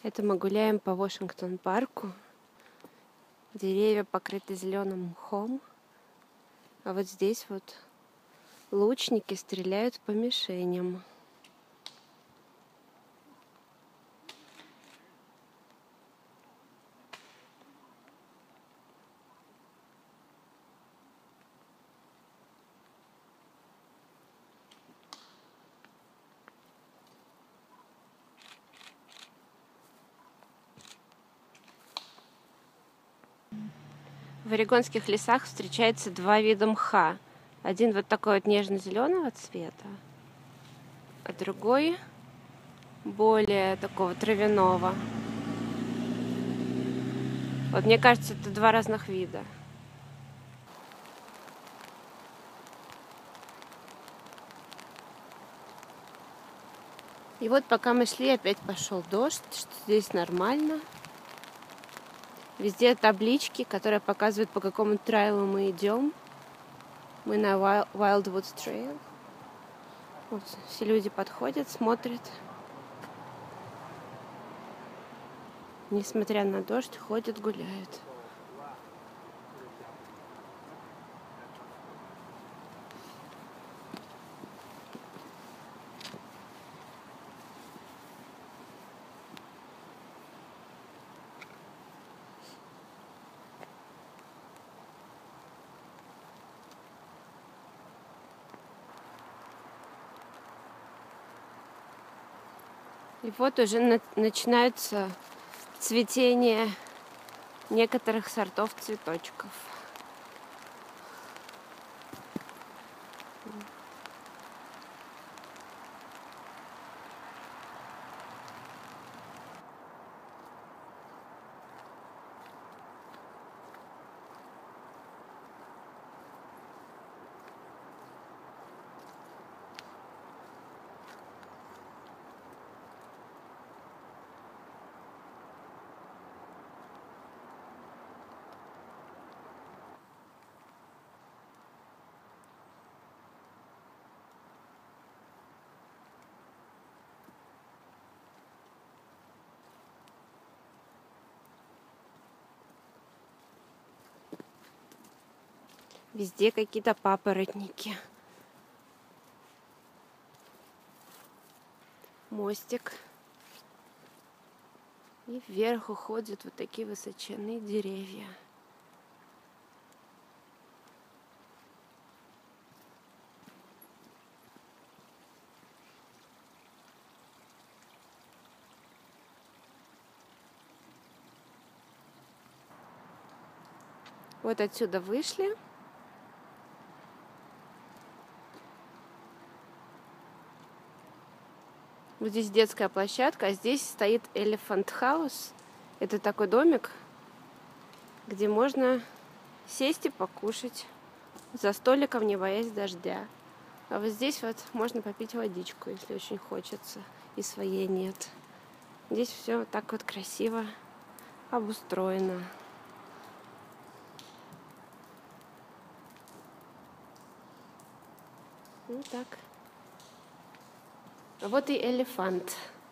Это мы гуляем по Вашингтон-парку. Деревья покрыты зеленым мхом. А вот здесь вот лучники стреляют по мишеням. В орегонских лесах встречается два вида мха. Один вот такой вот нежно-зеленого цвета, а другой более такого травяного. Вот мне кажется, это два разных вида. И вот пока мы шли, опять пошел дождь, что здесь нормально. Везде таблички, которые показывают, по какому трейлу мы идем. Мы на Wildwoods Trail. Вот, все люди подходят, смотрят. Несмотря на дождь, ходят, гуляют. И вот уже начинается цветение некоторых сортов цветочков. Везде какие-то папоротники. Мостик. И вверх уходят вот такие высоченные деревья. Вот отсюда вышли. Вот здесь детская площадка, а здесь стоит Elephant House. Это такой домик, где можно сесть и покушать за столиком, не боясь дождя. А вот здесь вот можно попить водичку, если очень хочется, и своей нет. Здесь все вот так вот красиво обустроено. Ну так. А вот и элефант.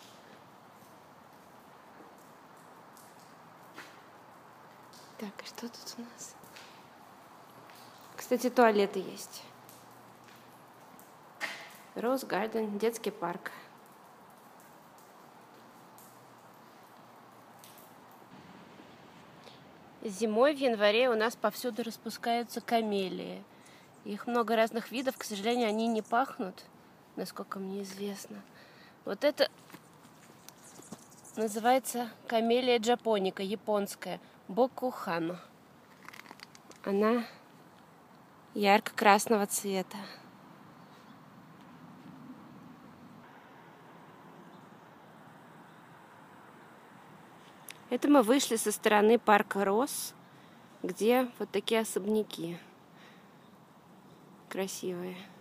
Так, а что тут у нас? Кстати, туалеты есть. Роуз Гарден, детский парк. Зимой в январе у нас повсюду распускаются камелии. Их много разных видов, к сожалению, они не пахнут, насколько мне известно. Вот это называется камелия джапоника, японская, бокухан. Она ярко-красного цвета. Это мы вышли со стороны парка Росс, где вот такие особняки красивые.